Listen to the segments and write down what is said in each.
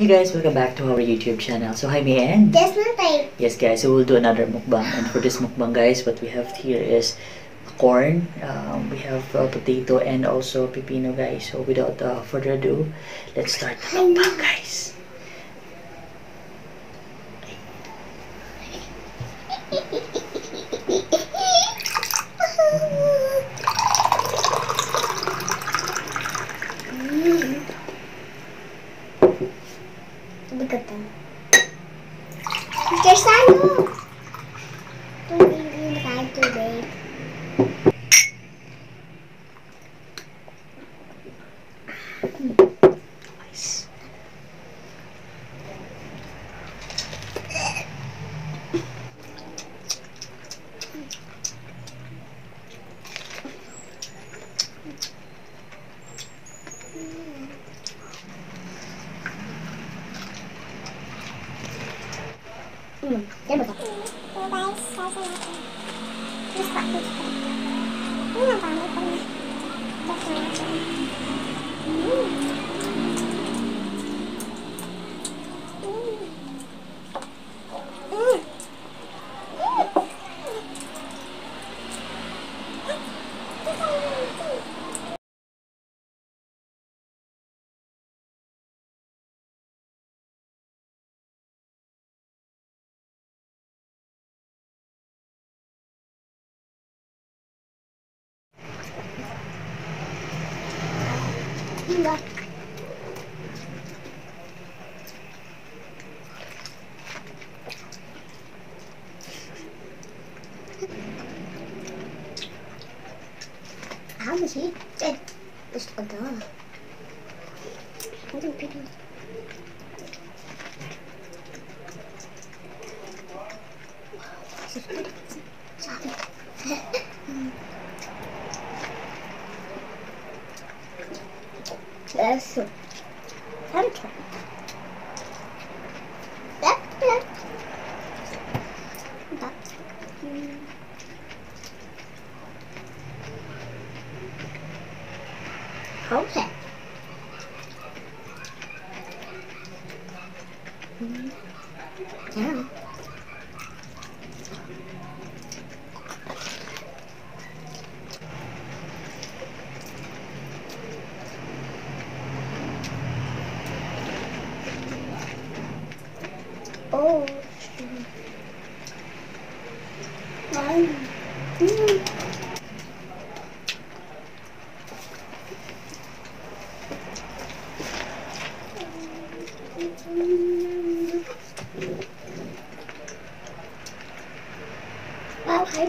you guys, welcome back to our YouTube channel. So hi Mian. That's not like... Yes guys, so we'll do another mukbang, and for this mukbang guys, what we have here is corn, we have potato and also pepino guys. So without further ado, let's start the mukbang guys. Bigat na. Mr. Sano! Tubig yung nakain tubig. Nice. Yan ba ito? So guys, sasa natin. Mas pakit ko. Ano ang pamay ko na? Sasa natin. Look. How is he? Gusto ko to. Ano yung pino? Eso. Tanto. Okay. Yeah. Oh. Okay.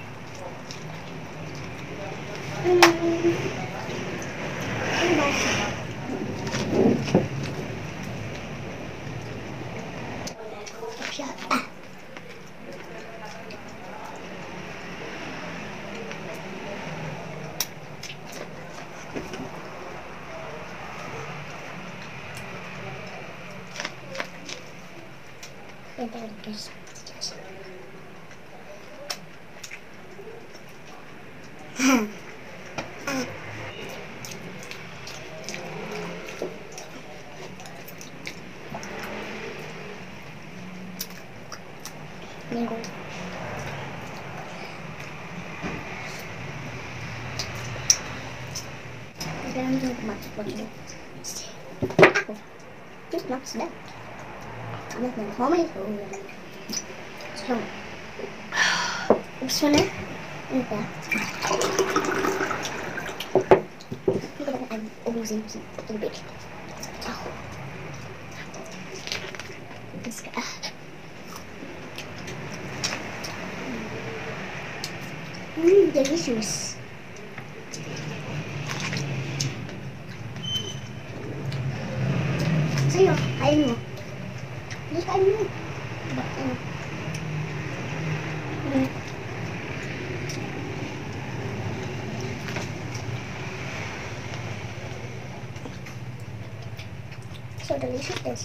Minggu. Sekarang tuh masuk lagi. Aku, just not sedap. Kamu mau ngomong itu? So, sana, enggak. Kita akan ubusin lebih. Oh, bisa. Delicious. Sa'yo, kain mo. Hindi, kain mo. So delicious this.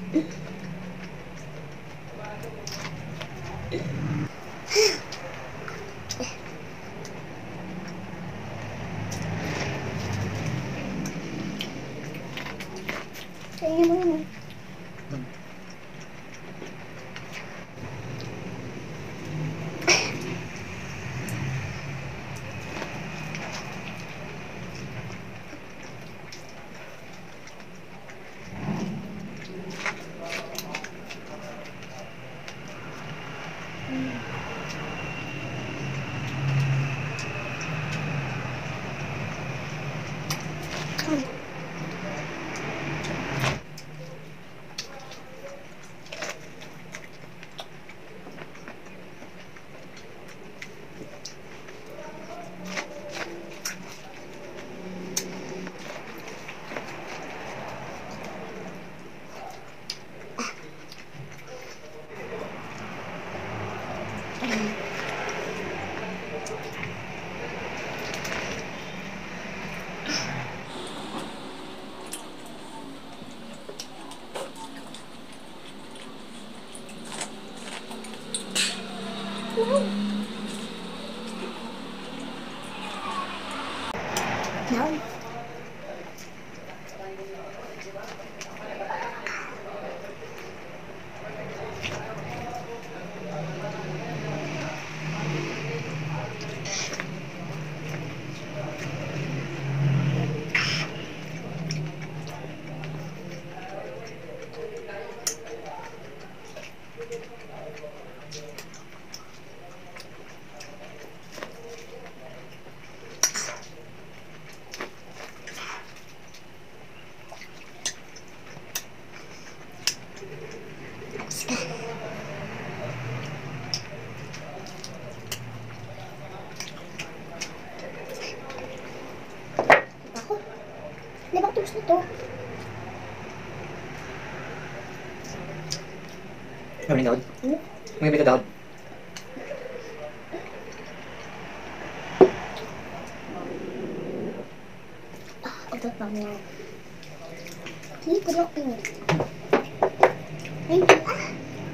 Kaya mo yun. No. Ako? Di ba tapos na to? May daod? May daod? Ito pa mo. Hindi ko lang pinit. Ay, ah!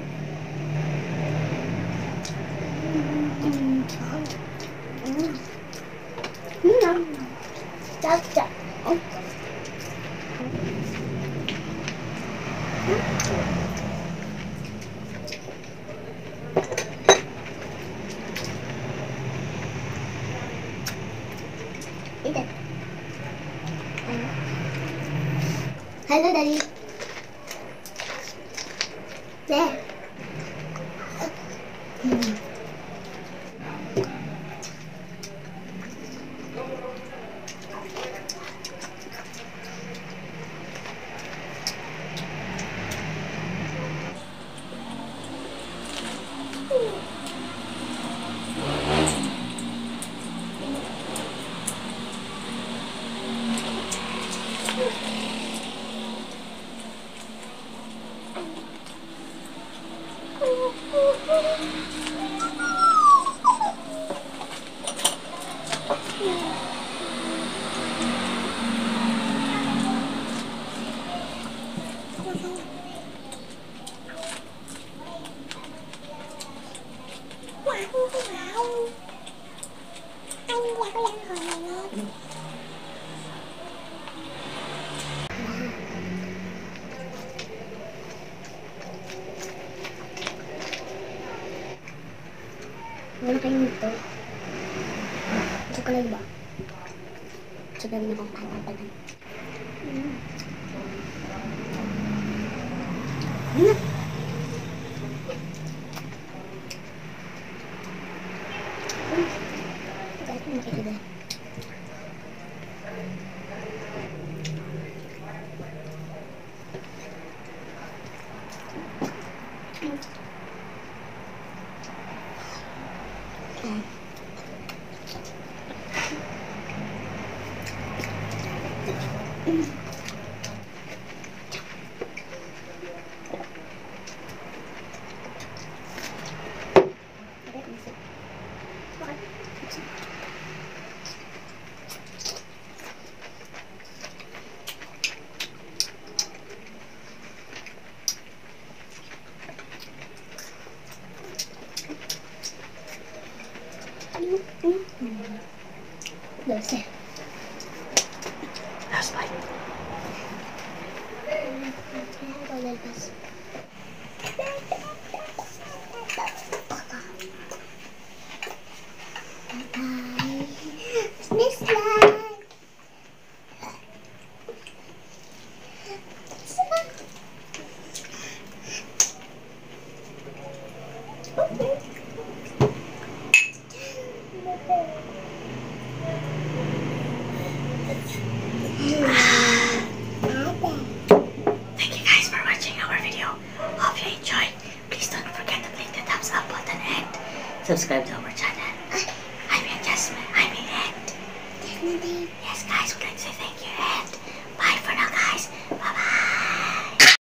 Chap. Oh. Ito. Hello, Daddy. There. Wala kayong nito. Gusto ka lang ba? Gusto ka rin ako patagal. Kahit mo makikita. Ito lalabas. This slide.